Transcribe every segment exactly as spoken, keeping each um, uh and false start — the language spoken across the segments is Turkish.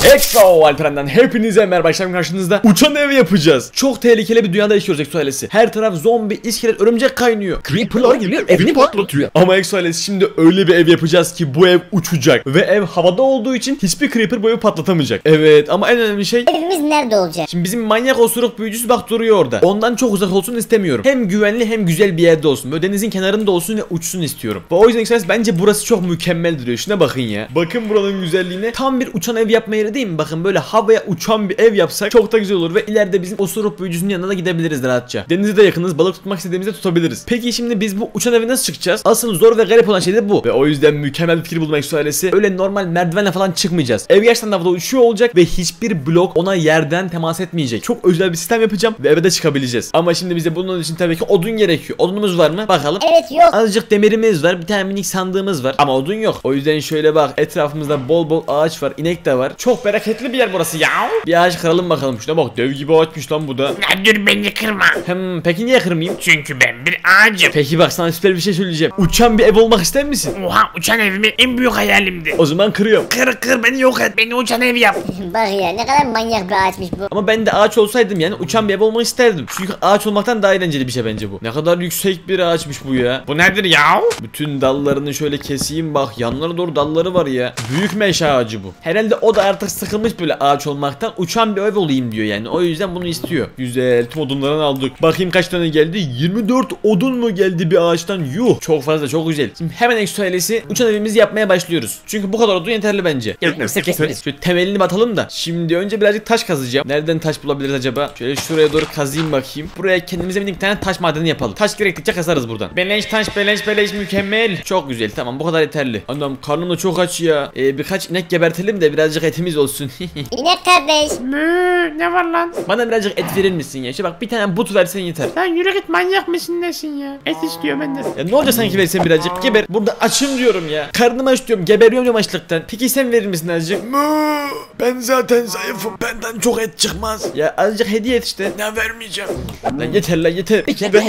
Exo Alperen'den hepinize merhaba. Başlayalım, karşınızda uçan ev yapacağız. Çok tehlikeli bir dünyada yaşıyoruz Exo ailesi. Her taraf zombi, iskelet, örümcek kaynıyor. Creeper'lar geliyor, evini patlatıyor. Ama Exo ailesi şimdi öyle bir ev yapacağız ki bu ev uçacak. Ve ev havada olduğu için hiçbir Creeper bu evi patlatamayacak. Evet, ama en önemli şey, evimiz nerede olacak? şimdi bizim manyak osuruk büyücüsü bak duruyor orada. Ondan çok uzak olsun istemiyorum. Hem güvenli hem güzel bir yerde olsun. Böyle denizin kenarında olsun ve uçsun istiyorum. Ve o yüzden Exo ailesi bence burası çok mükemmel duruyor. Şuna bakın ya. Bakın buranın güzelliğine. Tam bir uçan ev yapma yeri değil mi? Bakın böyle havaya uçan bir ev yapsak çok da güzel olur ve ileride bizim osuruk büyücüsünün yanına da gidebiliriz rahatça. Denize de yakınız, balık tutmak istediğimizde tutabiliriz. Peki şimdi biz bu uçan eve nasıl çıkacağız? Asıl zor ve garip olan şey de bu. Ve o yüzden mükemmel bir fikir buldum Exo ailesi. Öyle normal merdivenle falan çıkmayacağız. Ev gerçekten havada uçuyor olacak ve hiçbir blok ona yerden temas etmeyecek. Çok özel bir sistem yapacağım ve eve de çıkabileceğiz. Ama şimdi bize bunun için tabii ki odun gerekiyor. Odunumuz var mı? Bakalım. Evet, yok. Azıcık demirimiz var. Bir tane minik sandığımız var. Ama odun yok. O yüzden şöyle bak. Etrafımızda bol bol ağaç var. İnek de var. Çok bereketli bir yer burası ya. Bir ağaç kıralım bakalım. Şuna bak. Dev gibi ağaçmış lan bu da. Ya dur, beni kırma. Hem peki niye kırmayayım? Çünkü ben bir ağacım. Peki bak, sana süper bir şey söyleyeceğim. Uçan bir ev olmak ister misin? Oha, uçan evimin en büyük hayalimdi. O zaman kırıyorum. Kır kır, beni yok et. Beni uçan ev yap. Bak ya, ne kadar manyak bir ağaçmış bu. Ama ben de ağaç olsaydım yani uçan bir ev olmak isterdim. Çünkü ağaç olmaktan daha eğlenceli bir şey bence bu. Ne kadar yüksek bir ağaçmış bu ya. Bu nedir ya? Bütün dallarını şöyle keseyim bak. Yanlara doğru dalları var ya. Büyük meşe ağacı bu. Herhalde o da artık sıkılmış böyle ağaç olmaktan. Uçan bir ev olayım diyor yani. O yüzden bunu istiyor. Güzel. Tüm odunlarını aldık. Bakayım kaç tane geldi. yirmi dört odun mu geldi bir ağaçtan? Yuh. Çok fazla, çok güzel. Şimdi hemen Exo ailesi uçan evimizi yapmaya başlıyoruz. Çünkü bu kadar odun yeterli bence. Gerekirse keseriz. Şöyle temelini batalım da. Şimdi önce birazcık taş kazacağım. Nereden taş bulabiliriz acaba? Şöyle şuraya doğru kazayım bakayım. Buraya kendimize bir tane taş madeni yapalım. Taş gerektikçe kazarız buradan. Beleş taş, beleş beleş, mükemmel. Çok güzel, tamam, bu kadar yeterli. Anam, karnım da çok aç ya. Ee, birkaç inek gebertelim de birazcık etimiz olsun. İnek kardeş. Mü, ne var lan? Bana birazcık et verir misin ya? İşte bak, bir tane but versen yeter. Lan yürü git, manyak mısın nesin ya? Et istiyor benden. Ya ne olacak sanki versen birazcık? Geber. Burada açım diyorum ya. Karnım aç diyorum. Geberiyorum diyorum açlıktan. Peki sen verir misin azıcık? Mı? Ben zaten zayıfım. Benden çok et çıkmaz. Ya azıcık hediye et işte. Ne vermeyeceğim? Lan yeter lan yeter.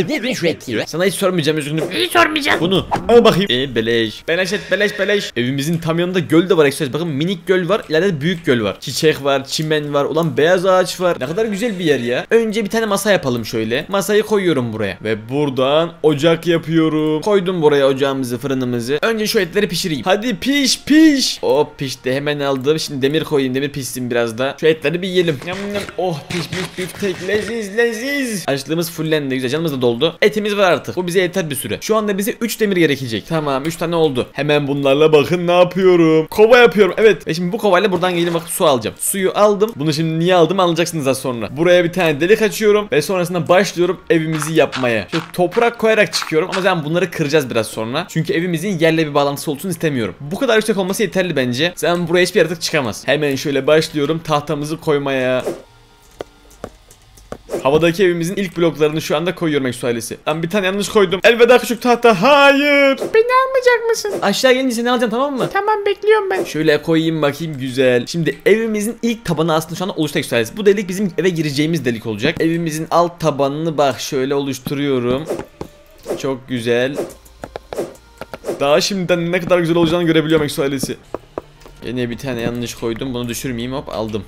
Sana hiç sormayacağım, üzgünüm. Hiç sormayacağım. Bunu al bakayım. Ee beleş. Beleş et, beleş beleş. Evimizin tam yanında göl de var Exo. Bakın, minik göl var. İleride de büyük göl var. Çiçek var, çimen var. Ulan beyaz ağaç var. Ne kadar güzel bir yer ya. Önce bir tane masa yapalım şöyle. Masayı koyuyorum buraya. Ve buradan ocak yapıyorum. Koydum buraya ocağımızı, fırınımızı. Önce şu etleri pişireyim. Hadi piş piş. Oh, pişti, hemen aldım. Şimdi demir koyayım. Demir pişsin biraz da. Şu etleri bir yiyelim. Yam yam. Oh, pişmiş biftek. Leziz leziz. Açlığımız fullendi. Güzel, canımız da doldu. Etimiz var artık. Bu bize yeter bir süre. Şu anda bize üç demir gerekecek. Tamam, üç tane oldu. Hemen bunlarla bakın ne yapıyorum. Kova yapıyorum. Evet. Ve şimdi bu kovayla buradan gelip bak su alacağım. Suyu aldım. Bunu şimdi niye aldım anlayacaksınız az sonra. Buraya bir tane delik açıyorum ve sonrasında başlıyorum evimizi yapmaya. Şu toprak koyarak çıkıyorum ama zaten bunları kıracağız biraz sonra. Çünkü evimizin yerle bir bağlantısı olsun istemiyorum. Bu kadar yüksek olması yeterli bence. Zaten buraya hiçbir yaratık çıkamaz. Hemen şöyle başlıyorum tahtamızı koymaya. Havadaki evimizin ilk bloklarını şu anda koyuyorum Exo ailesi. Ben bir tane yanlış koydum. Elveda küçük tahta. Hayır. Beni almayacak mısın? Aşağı gelince seni alacağım, tamam mı? Tamam, bekliyorum ben. Şöyle koyayım bakayım, güzel. Şimdi evimizin ilk tabanı aslında şu anda oluştu Exo ailesi. Bu delik bizim eve gireceğimiz delik olacak. Evimizin alt tabanını bak şöyle oluşturuyorum. Çok güzel. Daha şimdiden ne kadar güzel olacağını görebiliyorum Exo ailesi. Yine bir tane yanlış koydum. Bunu düşürmeyeyim, hop aldım.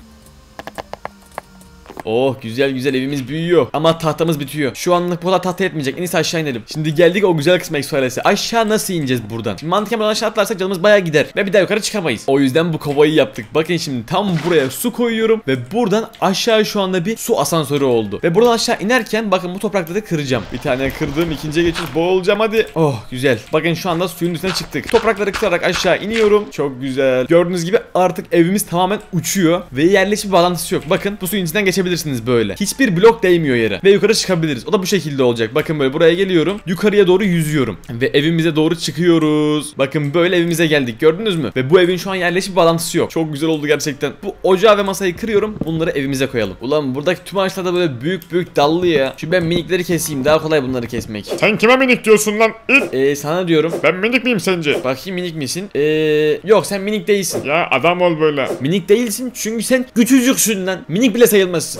Oh, güzel güzel evimiz büyüyor. Ama tahtamız bitiyor. Şu anlık bu kadar tahta yetmeyecek. En iyisi aşağı inelim. Şimdi geldik o güzel kısma Exo ailesi. Aşağı nasıl ineceğiz buradan? Şimdi mantıken buradan aşağı atlarsak canımız bayağı gider. Ve bir daha yukarı çıkamayız. O yüzden bu kovayı yaptık. Bakın şimdi tam buraya su koyuyorum. Ve buradan aşağı şu anda bir su asansörü oldu. Ve buradan aşağı inerken bakın bu toprakları kıracağım. Bir tane kırdım. İkinciye geçiş boğulacağım hadi. Oh, güzel. Bakın şu anda suyun üstüne çıktık. Toprakları kırarak aşağı iniyorum. Çok güzel. Gördüğünüz gibi artık evimiz tamamen uçuyor. Ve yerle hiçbir bağlantısı yok. Bakın bu suyun içinden geçebilirsiniz böyle. Hiçbir blok değmiyor yere. Ve yukarı çıkabiliriz. O da bu şekilde olacak. Bakın böyle buraya geliyorum. Yukarıya doğru yüzüyorum. Ve evimize doğru çıkıyoruz. Bakın böyle evimize geldik. Gördünüz mü? Ve bu evin şu an yerleşik bir bağlantısı yok. Çok güzel oldu gerçekten. Bu ocağı ve masayı kırıyorum. Bunları evimize koyalım. Ulan buradaki tüm ağaçlar da böyle büyük büyük dallı ya. Şu ben minikleri keseyim. Daha kolay bunları kesmek. Sen kime minik diyorsun lan? İt. Eee sana diyorum. Ben minik miyim sence? Bakayım, minik misin? Eee yok, sen minik değilsin. Ya adam ol böyle. Minik değilsin çünkü sen küçücüksün lan. Minik bile sayılmazsın.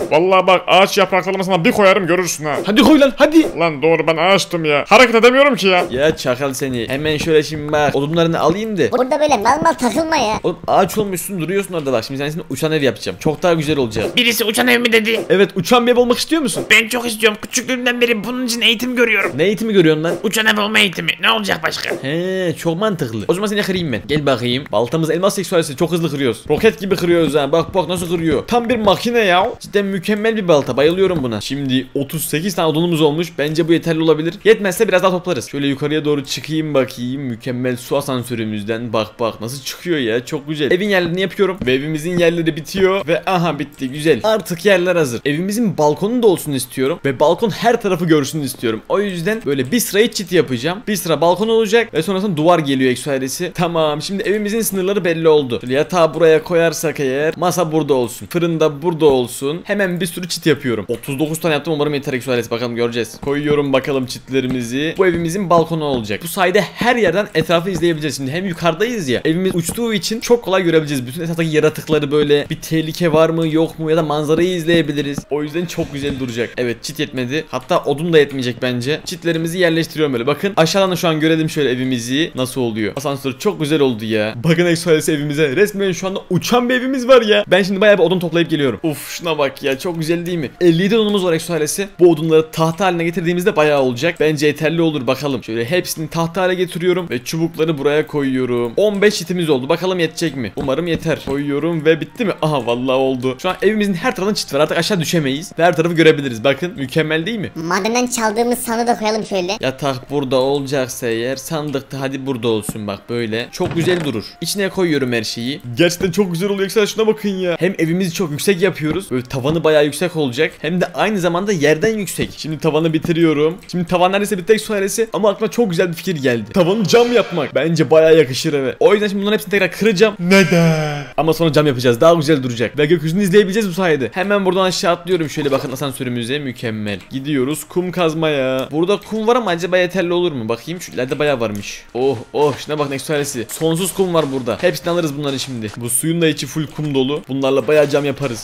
mısın? Vallahi bak ağaç yapraklarını sana bir koyarım görürsün ha. Hadi koy lan hadi. Lan doğru ben ağaçtım ya. Hareket edemiyorum ki ya. Ya çakal seni. Hemen şöyle şimdi bak odunlarını alayım da. Burada böyle mal mal takılma ya. Oğlum ağaç olmuşsun duruyorsun orada bak. Şimdi sen şimdi uçan ev yapacağım. Çok daha güzel olacak. Birisi uçan ev mi dedi? Evet uçan bir ev olmak istiyor musun? Ben çok istiyorum. Küçüklüğümden beri bunun için eğitim görüyorum. Ne eğitimi görüyorsun lan? Uçan ev olma eğitimi. Ne olacak başka? He çok mantıklı. O zaman seni kırayım ben. Gel bakayım. Baltamız elmas seksüelisi çok hızlı kırıyoruz. Roket gibi kırıyoruz ha. Bak bak nasıl kırıyor. Tam bir makine ya. Cidden mükemmel bir balta. Bayılıyorum buna. Şimdi otuz sekiz tane odunumuz olmuş. Bence bu yeterli olabilir. Yetmezse biraz daha toplarız. Şöyle yukarıya doğru çıkayım bakayım. Mükemmel su asansörümüzden. Bak bak nasıl çıkıyor ya. Çok güzel. Evin yerlerini yapıyorum. Ve evimizin yerleri bitiyor. Ve aha bitti. Güzel. Artık yerler hazır. Evimizin balkonu da olsun istiyorum. Ve balkon her tarafı görsün istiyorum. O yüzden böyle bir sırayı çit yapacağım. Bir sıra balkon olacak. Ve sonrasında duvar geliyor eksualesi. Tamam. Şimdi evimizin sınırları belli oldu. Şöyle yatağı buraya koyarsak eğer. Masa burada olsun. Fırında burada olsun. Hemen bir sürü çit yapıyorum. otuz dokuz tane yaptım. Umarım yeter eksualesi. Bakalım göreceğiz. Koyuyorum bakalım çitlerimizi. Bu evimizin balkonu olacak. Bu sayede her yerden etrafı izleyebileceğiz. Şimdi hem yukarıdayız ya. Evimiz uçtuğu için çok kolay görebileceğiz. Bütün etraftaki yaratıkları böyle bir tehlike var mı yok mu ya da manzarayı izleyebiliriz. O yüzden çok güzel duracak. Evet çit yetmedi. Hatta odun da yetmeyecek bence. Çitlerimizi yerleştiriyorum böyle. Bakın aşağıdan da şu an görelim şöyle evimizi. Nasıl oluyor? Asansör çok güzel oldu ya. Bakın eksualesi evimize. Resmen şu anda uçan bir evimiz var ya. Ben şimdi bayağı bir odun toplayıp geliyorum. Uf şuna bak ya. Çok güzel değil mi? elli yedi odunumuz var eksualesi. Bu odunları tahta haline getirdiğimizde bayağı olacak. Bence yeterli olur bakalım. Şöyle hepsini tahta hale getiriyorum ve çubukları buraya koyuyorum. on beş çitimiz oldu. Bakalım yetecek mi? Umarım yeter. Koyuyorum ve bitti mi? Aha vallahi oldu. Şu an evimizin her tarafından çit var. Artık aşağı düşemeyiz. Ve her tarafı görebiliriz. Bakın mükemmel değil mi? Madenden çaldığımız sanı da koyalım şöyle. Yatak burada olacaksa eğer sandıkta hadi burada olsun bak böyle. Çok güzel durur. İçine koyuyorum her şeyi. Gerçekten çok güzel oluyor. Sen şuna bakın ya. Hem evimizi çok yüksek yapıyoruz. Böyle tavanı bayağı yüksek olacak. Hem de aynı zamanda yerden yüksek. Şimdi tavanı bitiriyorum. Şimdi tavan neredeyse bitecek suaresi. Ama aklıma çok güzel bir fikir geldi. Tavanı cam yapmak. Bence bayağı yakışır eve. O yüzden şimdi bunların hepsini tekrar kıracağım. Neden? Ama sonra cam yapacağız. Daha güzel duracak. Ve gökyüzünü izleyebileceğiz bu sayede. Hemen buradan aşağı atlıyorum. Şöyle bakın asansörümüze. Mükemmel. Gidiyoruz kum kazmaya. Burada kum var ama acaba yeterli olur mu? Bakayım şu ileride bayağı varmış. Oh oh şuna bak eksualesi. Sonsuz kum var burada. Hepsini alırız bunları şimdi. Bu suyun da içi full kum dolu. Bunlarla bayağı cam yaparız.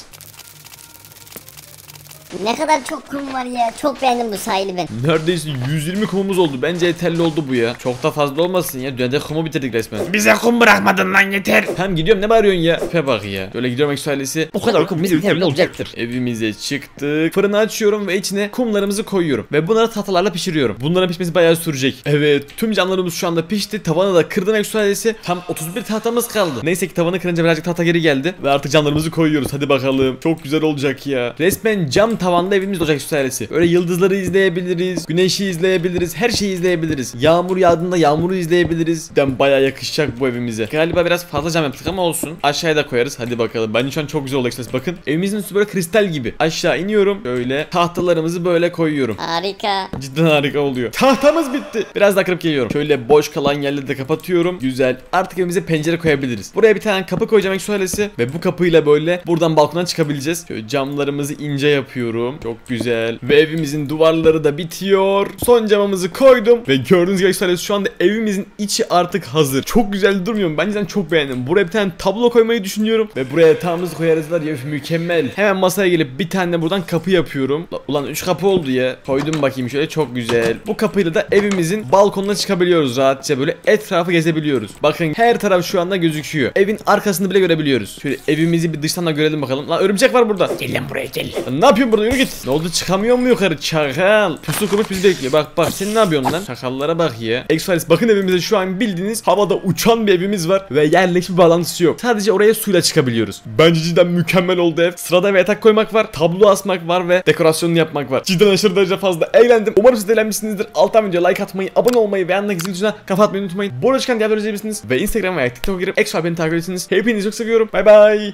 Ne kadar çok kum var ya. Çok beğendim bu sahili ben. Neredeyse yüz yirmi kumumuz oldu. Bence yeterli oldu bu ya. Çok da fazla olmasın ya. Dünyada kumu bitirdik resmen. Bize kum bırakmadın lan yeter. Hem gidiyorum ne bağırıyorsun ya? Efe bak ya. Şöyle gidiyorum eksualesi. Bu kadar kum bizim yeterli olacaktır. Evimize çıktık. Fırını açıyorum ve içine kumlarımızı koyuyorum. Ve bunları tahtalarla pişiriyorum. Bunların pişmesi bayağı sürecek. Evet tüm camlarımız şu anda pişti. Tavanı da kırdım eksualesi. Tam otuz bir tahtamız kaldı. Neyse ki tavanı kırınca birazcık tahta geri geldi. Ve artık camlarımızı koyuyoruz. Hadi bakalım. Çok güzel olacak ya. Resmen cam tavanda evimiz olacak eksualesi. Böyle yıldızları izleyebiliriz. Güneşi izleyebiliriz. Her şeyi izleyebiliriz. Yağmur yağdığında yağmuru izleyebiliriz. Den bayağı yakışacak bu evimize. Galiba biraz fazla cam yaptık ama olsun. Aşağıya da koyarız. Hadi bakalım. Bence şu an çok güzel oldu eksualesi. Bakın evimizin üstü böyle kristal gibi. Aşağı iniyorum. Böyle tahtalarımızı böyle koyuyorum. Harika. Cidden harika oluyor. Tahtamız bitti. Biraz daha kırıp geliyorum. Şöyle boş kalan yerleri de kapatıyorum. Güzel. Artık evimize pencere koyabiliriz. Buraya bir tane kapı koyacağım eksualesi. Ve bu kapıyla böyle buradan balkona çıkabileceğiz. Şöyle camlarımızı ince yapıyorum. Çok güzel. Ve evimizin duvarları da bitiyor. Son camımızı koydum. Ve gördüğünüz gibi eksualesi şu anda evimizin içi artık hazır. Çok güzel durmuyor mu? Bence ben çok beğendim. Buraya bir tane tablo koymayı düşünüyorum. Ve buraya yatağımızı koyarız var ya mükemmel. Hemen masaya gelip bir tane de buradan kapı yapıyorum. Ulan üç kapı oldu ya. Koydum bakayım şöyle çok güzel. Bu kapıyla da evimizin balkonuna çıkabiliyoruz rahatça böyle etrafı gezebiliyoruz. Bakın her taraf şu anda gözüküyor. Evin arkasını bile görebiliyoruz. Şöyle evimizi bir dıştan da görelim bakalım. Lan örümcek var burada. Gel lan buraya gel. Lan ne yapıyorsun burada yürü git. Ne oldu çıkamıyor mu yukarı çakal? Pusu kurmuş bizi bekliyor. Bak bak sen ne yapıyorsun lan? Çakallara bak ya. Express bakın evimize şu an bildiğiniz havada uçan bir evimiz var. Ve yerle hiçbir bağlantısı yok. Sadece oraya suyla çıkabiliyoruz. Bence cidden mükemmel oldu ev. Sırada bir yatak koymak var. Tablo asmak var ve dekorasyonunu yapmak var. Cidden aşırı derece fazla eğlendim. Umarım siz de eğlenmişsinizdir. Alttan videoya like atmayı, abone olmayı ve yanındaki zil tuşuna kafa atmayı unutmayın. Bu arada çıkan diğer videoları izleyebilirsiniz. Ve Instagram veya TikTok'a girip Extra beni takip edersiniz. Hepinizi çok seviyorum. Bay bay.